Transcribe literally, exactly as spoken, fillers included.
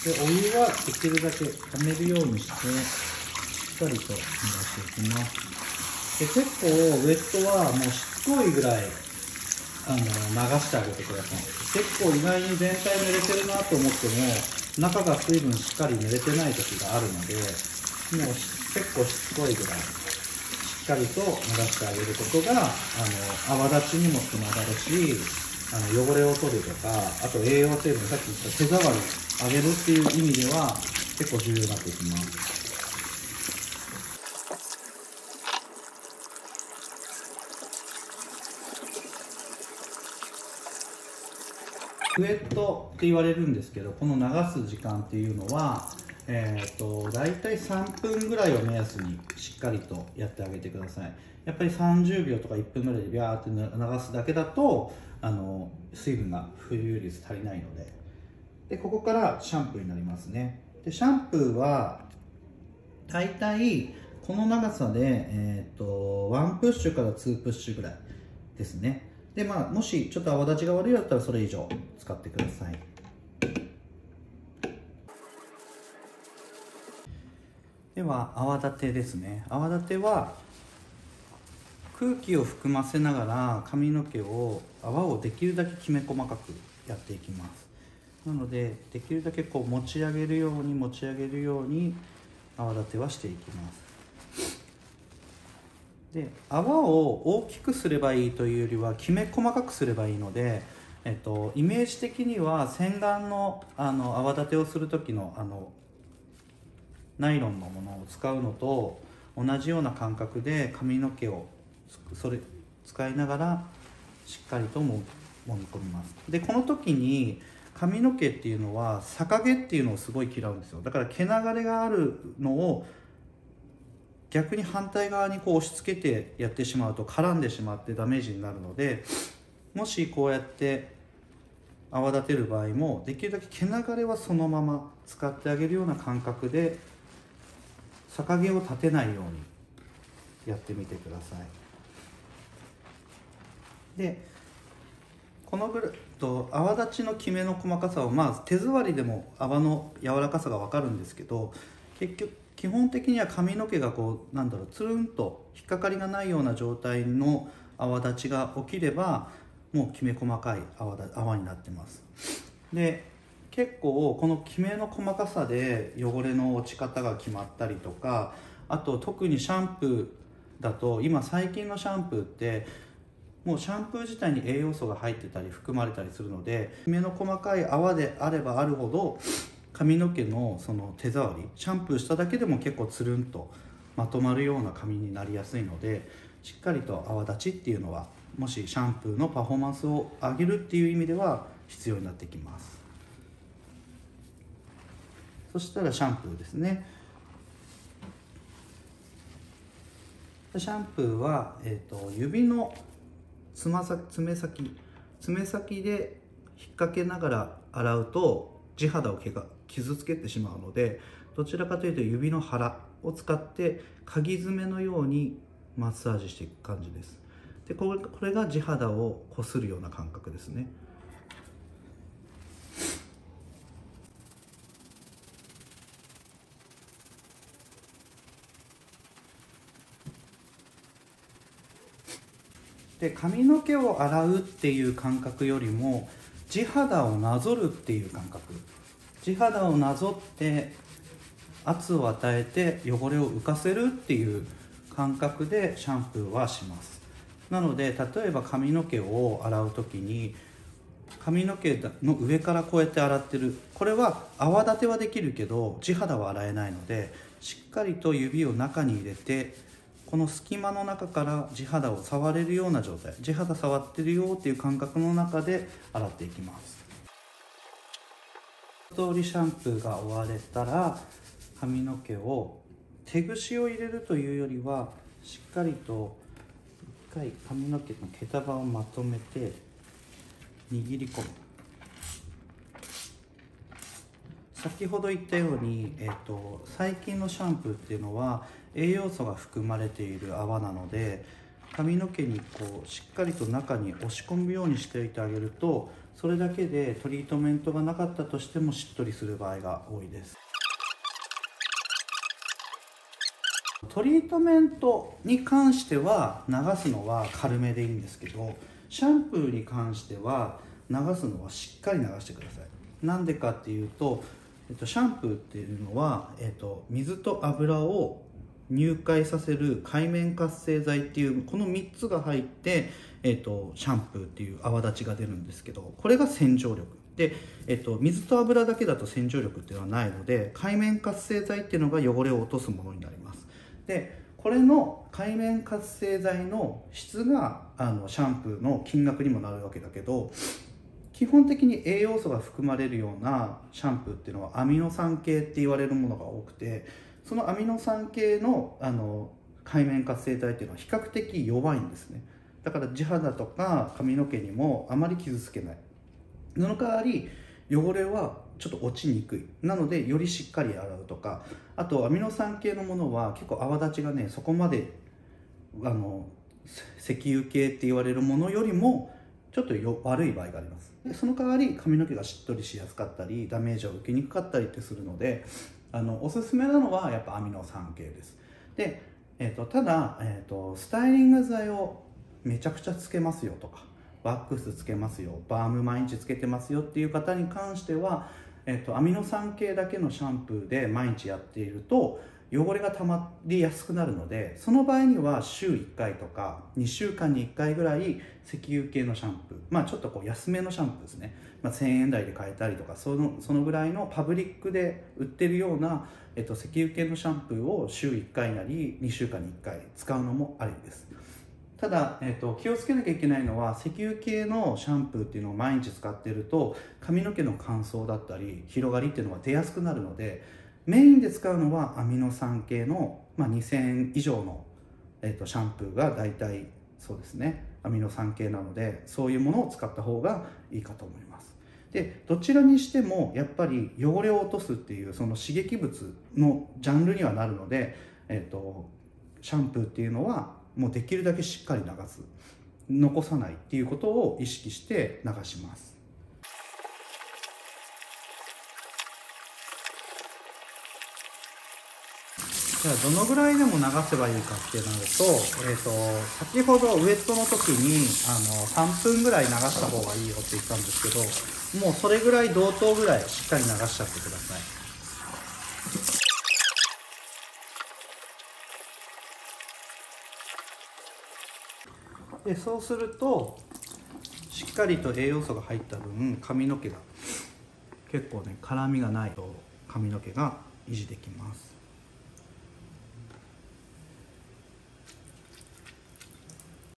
でお湯はできるだけ溜めるようにしてしっかりと濡らしていきます。で結構ウェットはもうしつこいぐらいあの流してあげてください。結構意外に全体濡れてるなと思っても中が水分しっかり濡れてない時があるので、もう結構しつこいぐらいしっかりと流してあげることがあの泡立ちにもつながるし、あの汚れを取るとか、あと栄養成分、さっき言った手触り上げるっていう意味では結構重要になってきます。ウェットって言われるんですけど、この流す時間っていうのは、えー、と大体さんぷんぐらいを目安にしっかりとやってあげてください。やっぱりさんじゅうびょうとかいっぷんぐらいでビャーって流すだけだとあの水分が浮遊率足りないので、でここからシャンプーになりますね。でシャンプーは大体この長さで、えー、とワンプッシュからツープッシュぐらいですね。でまあ、もしちょっと泡立ちが悪いだったらそれ以上使ってください。では泡立てですね。泡立ては空気を含ませながら髪の毛を泡をできるだけきめ細かくやっていきます。なのでできるだけこう持ち上げるように持ち上げるように泡立てはしていきます。で泡を大きくすればいいというよりはきめ細かくすればいいので、えっと、イメージ的には洗顔 の, あの泡立てをする時のあのナイロンのものを使うのと同じような感覚で髪の毛をそれ使いながらしっかりとも揉み込みます。でこの時に髪の毛っていうのは逆毛っていうのをすごい嫌うんですよ。だから毛流れがあるのを逆に反対側にこう押し付けてやってしまうと絡んでしまってダメージになるので、もしこうやって泡立てる場合もできるだけ毛流れはそのまま使ってあげるような感覚で逆毛を立てないようにやってみてください。でこのぐらいと泡立ちのきめの細かさはまあ手触りでも泡の柔らかさが分かるんですけど、結局基本的には髪の毛がこうなんだろうつるんと引っかかりがないような状態の泡立ちが起きればもうきめ細かい 泡, だ泡になってます。で結構このきめの細かさで汚れの落ち方が決まったりとか、あと特にシャンプーだと今最近のシャンプーってもうシャンプー自体に栄養素が入ってたり含まれたりするので、きめの細かい泡であればあるほど髪の毛のその手触り、シャンプーしただけでも結構つるんとまとまるような髪になりやすいので、しっかりと泡立ちっていうのはもしシャンプーのパフォーマンスを上げるっていう意味では必要になってきます。そしたらシャンプーですね。シャンプーは、えーと、指のつま先爪先爪先で引っ掛けながら洗うと地肌を傷つけてしまうので、どちらかというと指の腹を使って鍵爪のようにマッサージしていく感じです。でこれ、これが地肌をこするような感覚ですね。で髪の毛を洗うっていう感覚よりも地肌をなぞるっていう感覚、地肌をなぞって圧を与えて汚れを浮かせるっていう感覚でシャンプーはします。なので例えば髪の毛を洗う時に髪の毛の上からこうやって洗ってる、これは泡立てはできるけど地肌は洗えないので、しっかりと指を中に入れてこの隙間の中から地肌を触れるような状態、地肌触ってるよっていう感覚の中で洗っていきます。一通りシャンプーが終われたら髪の毛を手ぐしを入れるというよりはしっかりと一回髪の毛の毛束をまとめて握り込む。先ほど言ったように、えーと、最近のシャンプーっていうのは栄養素が含まれている泡なので、髪の毛にこうしっかりと中に押し込むようにしておいてあげるとそれだけでトリートメントがなかったとしてもしっとりする場合が多いです。トリートメントに関しては流すのは軽めでいいんですけど、シャンプーに関しては流すのはしっかり流してください。なんでかっていうと、えっと、シャンプーっていうのは、えっと、水と油を入会させる界面活性剤っていうこのみっつが入って、えっと、シャンプーっていう泡立ちが出るんですけど、これが洗浄力で、えっと、水と油だけだと洗浄力っていうのはないので、界面活性剤っていうのが汚れを落とすものになります。でこれの界面活性剤の質があのシャンプーの金額にもなるわけだけど、基本的に栄養素が含まれるようなシャンプーっていうのはアミノ酸系って言われるものが多くて、そのアミノ酸系のあの界面活性剤っていうのは比較的弱いんですね。だから地肌とか髪の毛にもあまり傷つけない。その代わり汚れはちょっと落ちにくい。なのでよりしっかり洗うとか、あとアミノ酸系のものは結構泡立ちがね、そこまであの石油系って言われるものよりもちょっとよ悪い場合があります。でその代わり髪の毛がしっとりしやすかったりダメージを受けにくかったりってするので、あのおすすめなのはやっぱアミノ酸系です。で、えー、とただ、えー、とスタイリング剤をめちゃくちゃつけますよとか、ワックスつけますよ、バーム毎日つけてますよっていう方に関しては、えー、とアミノ酸系だけのシャンプーで毎日やっていると汚れがたまりやすくなるので、その場合には週いっかいとかにしゅうかんにいっかいぐらい石油系のシャンプー、まあちょっとこう安めのシャンプーですね、まあ、せんえん台で買えたりとか、そのそのぐらいのパブリックで売ってるような、えっと、石油系のシャンプーを週いっかいなりにしゅうかんにいっかい使うのもありです。ただ、えっと、気をつけなきゃいけないのは、石油系のシャンプーっていうのを毎日使っていると髪の毛の乾燥だったり広がりっていうのが出やすくなるので、メインで使うのはアミノ酸系の、まあ、にせんえん以上の、えっと、シャンプーが大体そうですね、アミノ酸系なので、そういうものを使った方がいいかと思います。でどちらにしてもやっぱり汚れを落とすっていうその刺激物のジャンルにはなるので、えっと、シャンプーっていうのはもうできるだけしっかり流す、残さないっていうことを意識して流します。じゃあどのぐらいでも流せばいいかってなると、えー、と先ほどウエットの時にあのさんぷんぐらい流した方がいいよって言ったんですけど、もうそれぐらい同等ぐらいしっかり流しちゃってください。でそうするとしっかりと栄養素が入った分、髪の毛が結構ね絡みがないと髪の毛が維持できます。